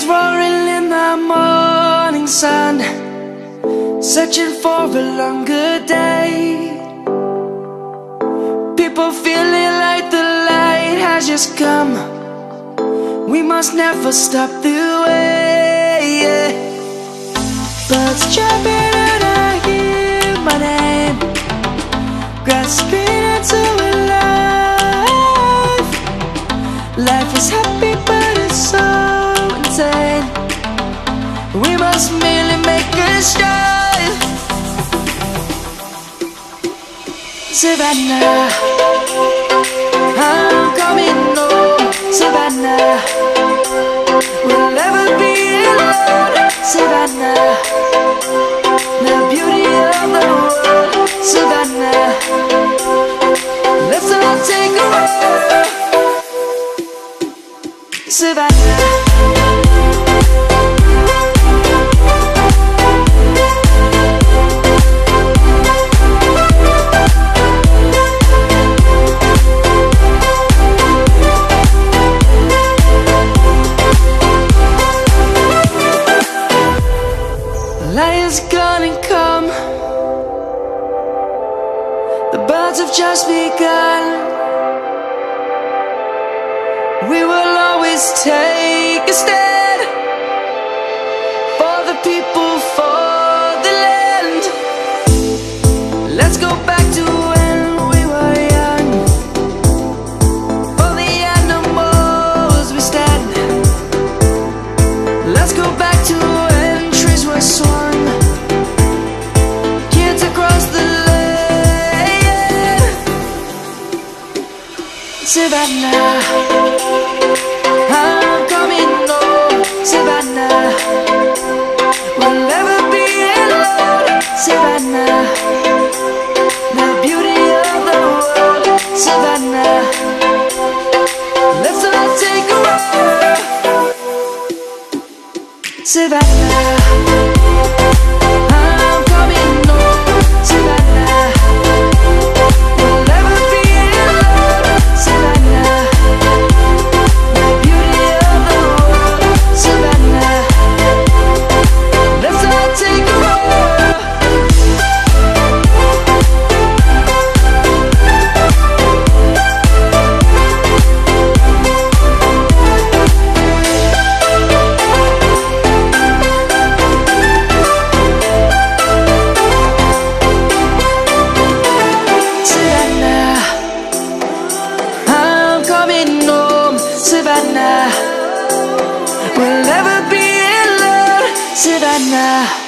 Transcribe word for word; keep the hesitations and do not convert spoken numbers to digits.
roaring in the morning sun, searching for a longer day. People feeling like the light has just come. We must never stop the way, yeah. Birds jumping and I hear my name, grasping into a life. Life is happy but it's so insane. We must merely make a strive. Savannah, I'm coming home. Savannah, we'll never be alone. Savannah, the beauty of the world. Savannah, let's all take a walk. Savannah. Lion's gonna come. The birds have just begun. We will always take a stand for the people, for the land. Let's go back to when we were young. For the animals we stand. Let's go back to when trees were swung. Savannah, I'm coming home. Savannah, we'll never be alone. Savannah, the beauty of the world. Savannah, let's all take a walk. Savannah. Savannah, we'll never be alone. Savannah.